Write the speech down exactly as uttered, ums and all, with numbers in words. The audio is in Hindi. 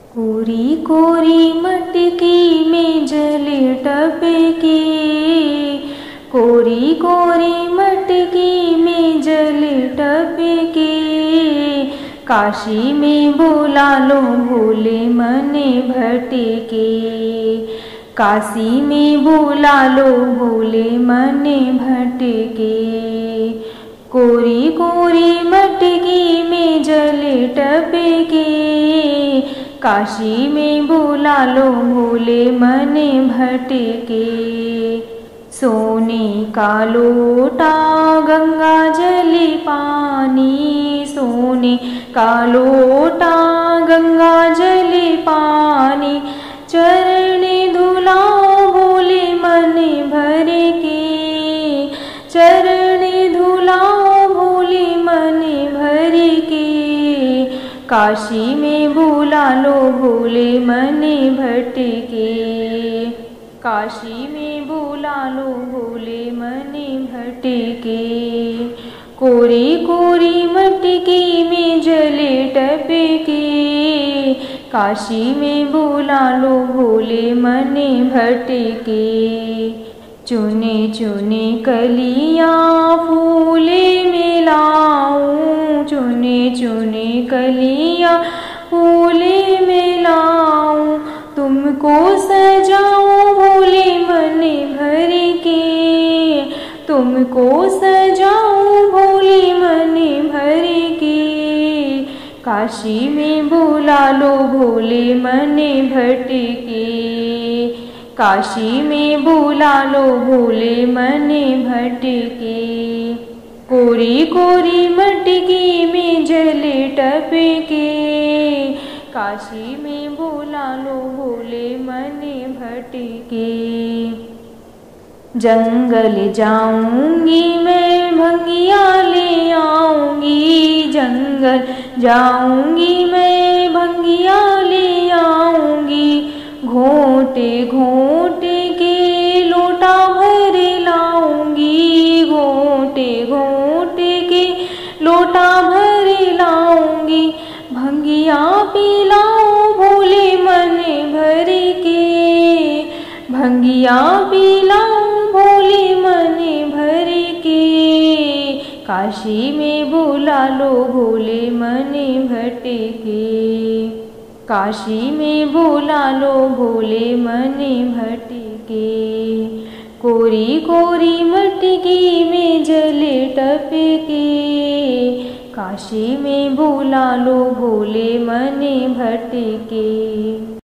कोरी कोरी मटकी में जल टपके, कोरी कोरी मटकी में जल टपके। काशी में बुला लो भोले मने भटके, काशी में बुला लो भोले मने भटके। कोरी कोरी मटकी में जल टपके, काशी में बुला लो भोले मने भटके। सोने का लोटा गंगा जल पानी, सोने का लोटा गंगा जल पानी। चरण धुलाओ भोले मने भर के, चरण धुलाओ भोले मने भर के। काशी में बुला लो भोले मने भटके, काशी में बुला लो भोले मने भटके। कोरी कोरी मटकी में जल टपके, काशी में बुला लो भोले मने भटके। चुने चुने कलियां फूले मिलाऊं, चुने चुने कलियां फूले मिलाऊं। तुमको सजाऊं भोले मने भर के, तुमको सजाऊं भोले मने भर के। काशी में बुला लो भोले मने भटके, काशी में बुला लो भोले मने भटके। कोरी कोरी मटकी में जल टपके, काशी में बुला लो भोले मने भटके। जंगल जाऊंगी मैं भंगिया ले आऊंगी, जंगल जाऊंगी मैं भंगिया ले आऊंगी। घोंटे घोंटे के लोटा भर लाऊंगी, घोंटे घोंटे के लोटा भर लाऊंगी। भंगिया पिलाओ भोले मने भर के, भंगिया पिलाओ भोले मने भर के। काशी में बुला लो भोले मने भटके, काशी में बुला लो भोले मने भटके। कोरी कोरी मटकी में जल टपके, काशी में बुला लो भोले मने भटके।